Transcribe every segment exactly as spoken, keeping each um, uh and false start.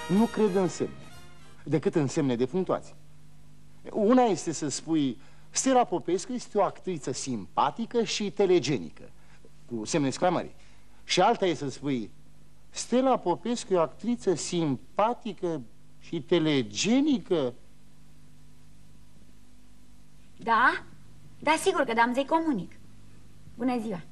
nu cred în semne, decât în semne de punctuație. Una este să spui: Stella Popescu este o actriță simpatică și telegenică, cu semne exclamării. Și alta este să spui: Stella Popescu e o actriță simpatică și telegenică. Da? Da, sigur că da, am să-i comunic. Bună ziua!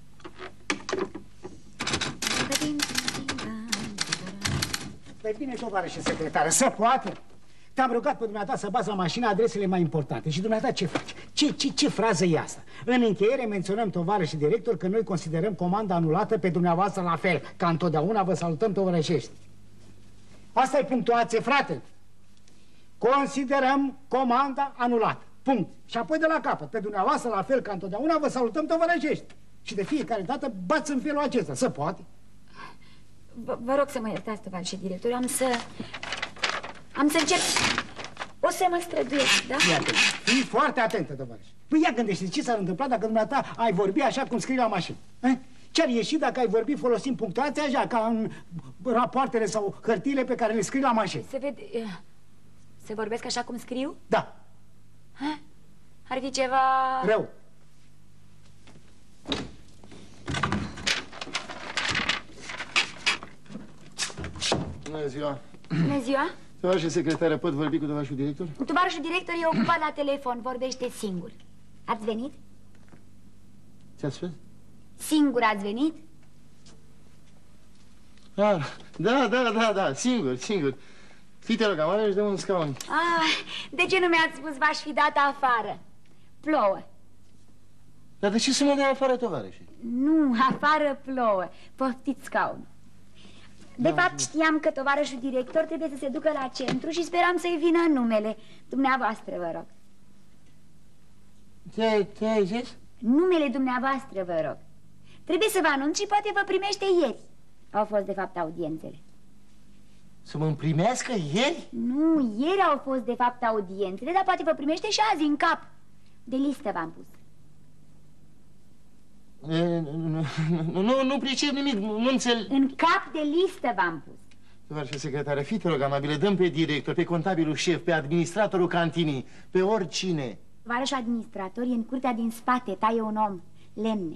Păi bine, tovarășe secretară, se poate? Te-am rugat pe dumneata să bați la mașină adresele mai importante. Și dumneata ce faci? Ce, ce, ce frază e asta? În încheiere menționăm, tovarășe director, că noi considerăm comanda anulată, pe dumneavoastră la fel. Ca întotdeauna vă salutăm, tovarășești. Asta e punctuație, frate. Considerăm comanda anulată. Punct. Și apoi de la capăt, pe dumneavoastră la fel ca întotdeauna vă salutăm, tovarășești. Și de fiecare dată bați în felul acesta. Se poate? Vă rog să mă iertați, tovarășe director, am să... Am să încep... O să mă străduiesc, da? Iată, fii foarte atentă, tovarăș. Păi ia gândește ce s-ar întâmpla dacă dumneata ai vorbi așa cum scrii la mașină. Ce-ar ieși dacă ai vorbi folosind punctuația așa, ca în rapoartele sau hârtiile pe care le scrii la mașină? Se vede... Se vorbesc așa cum scriu? Da. Ha? Ar fi ceva... Rău. Bună ziua! Bună ziua! Tovarășe secretară, pot vorbi cu tovarășul director? Tovarășul director e ocupat la telefon, vorbește singur. Ați venit? Ce-ați spus? Singur ați venit? Ah, da, da, da, da, singur, singur. Fii te rog, amară și dăm un scaun. Ah, de ce nu mi-ați spus v-aș fi dat afară? Plouă. Dar de ce să mă dea afară, tovarășe? Nu, afară plouă. Poftiți scaunul. De Da, fapt, știam că tovarășul director trebuie să se ducă la centru și speram să-i vină numele. Dumneavoastră, vă rog. Ce, ce ai zis? Numele dumneavoastră, vă rog. Trebuie să vă anunț și poate vă primește ieri. Au fost, de fapt, audiențele. Să mă primească ieri? Nu, ieri au fost, de fapt, audiențele, dar poate vă primește și azi, în cap. De listă v-am pus. E, nu, nu, nu, nu pricep nimic, nu, nu înțeleg. În cap de listă v-am pus. Tovarășe secretară, fii te rog, amabile, dăm pe director, pe contabilul șef, pe administratorul cantinii, pe oricine. Tovarășul administrator e în curtea din spate, taie un om, lemne.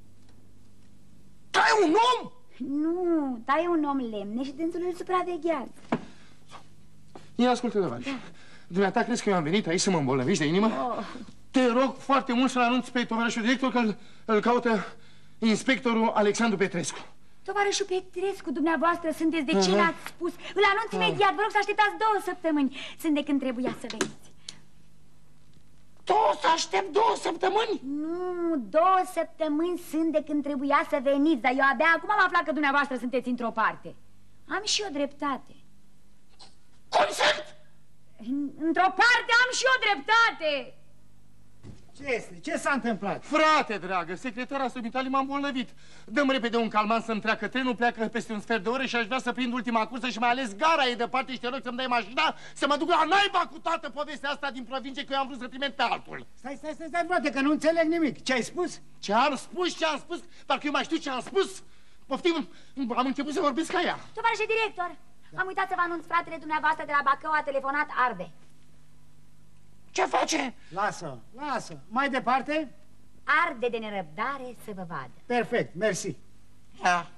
Taie un om? Nu, taie un om lemne și dânsul îl supraveghează. Ia ascultă, tovarășe. Da. Dumneata crezi că eu am venit aici să mă îmbolnăvești de inimă? Oh. Te rog foarte mult să-l anunț pe tovarășul director că îl caută inspectorul Alexandru Petrescu. Tovarășul Petrescu, dumneavoastră sunteți, de ce uh -huh. l-ați spus? Îl anunț uh -huh. imediat, vă rog să așteptați două săptămâni. Sunt de când trebuia să veniți. Două, să aștept două săptămâni? Nu, două săptămâni sunt de când trebuia să veniți, dar eu abia acum am aflat că dumneavoastră sunteți într-o parte. Am și eu dreptate. Cum sunt? Într-o parte am și eu dreptate. Ce este? Ce s-a întâmplat? Frate, dragă, secretara subitali m-a îmbolnăvit. Dăm repede un calmant să-mi treacă trenul, pleacă peste un sfert de oră și aș vrea să prind ultima cursă și mai ales gara e departe și te rog să-mi dai mașina să mă duc la naiba cu toată povestea asta din provincie, că eu am vrut să trimit pe altul. Stai, stai, stai, stai, frate, că nu înțeleg nimic. Ce ai spus? Ce am spus, ce am spus? Parcă eu mai știu ce am spus. Poftim, am început să vorbesc ca ea. Tovarășe director, da. Am uitat să vă anunț, fratele dumneavoastră de la Bacău a telefonat arde. Ce face? Lasă, lasă. Mai departe? Arde de nerăbdare să vă vadă. Perfect, mersi. Da.